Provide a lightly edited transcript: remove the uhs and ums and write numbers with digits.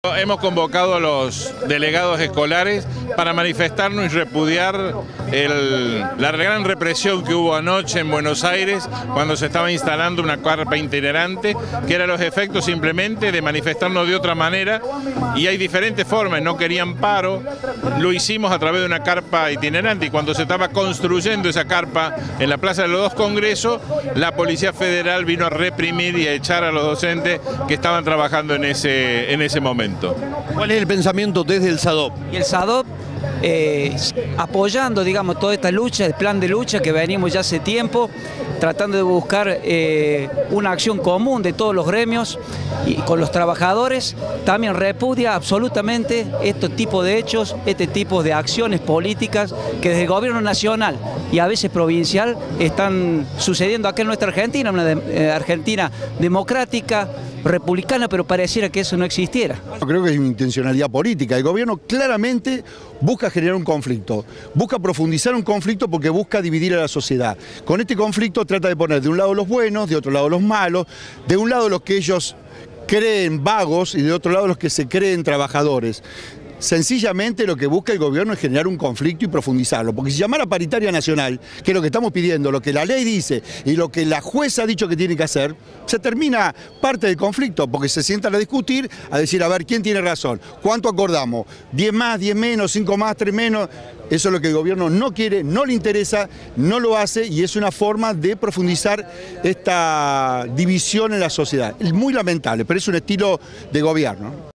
Hemos convocado a los delegados escolares para manifestarnos y repudiar la gran represión que hubo anoche en Buenos Aires cuando se estaba instalando una carpa itinerante, que eran los efectos simplemente de manifestarnos de otra manera, y hay diferentes formas. No querían paro, lo hicimos a través de una carpa itinerante, y cuando se estaba construyendo esa carpa en la Plaza de los Dos Congresos, la Policía Federal vino a reprimir y a echar a los docentes que estaban trabajando en ese momento. ¿Cuál es el pensamiento desde el SADOP? Y el SADOP apoyando, digamos, toda esta lucha, el plan de lucha que venimos ya hace tiempo, tratando de buscar una acción común de todos los gremios y con los trabajadores. También repudia absolutamente este tipo de hechos, este tipo de acciones políticas que desde el gobierno nacional y a veces provincial están sucediendo acá en nuestra Argentina, una Argentina democrática, republicana, pero pareciera que eso no existiera. Creo que es una intencionalidad política. El gobierno claramente busca generar un conflicto, busca profundizar un conflicto porque busca dividir a la sociedad. Con este conflicto trata de poner de un lado los buenos, de otro lado los malos, de un lado los que ellos creen vagos y de otro lado los que se creen trabajadores. Sencillamente lo que busca el gobierno es generar un conflicto y profundizarlo, porque si llamara paritaria nacional, que es lo que estamos pidiendo, lo que la ley dice y lo que la jueza ha dicho que tiene que hacer, se termina parte del conflicto, porque se sientan a discutir, a decir, a ver, ¿quién tiene razón? ¿Cuánto acordamos? ¿10 más, 10 menos, 5 más, 3 menos? Eso es lo que el gobierno no quiere, no le interesa, no lo hace, y es una forma de profundizar esta división en la sociedad. Es muy lamentable, pero es un estilo de gobierno.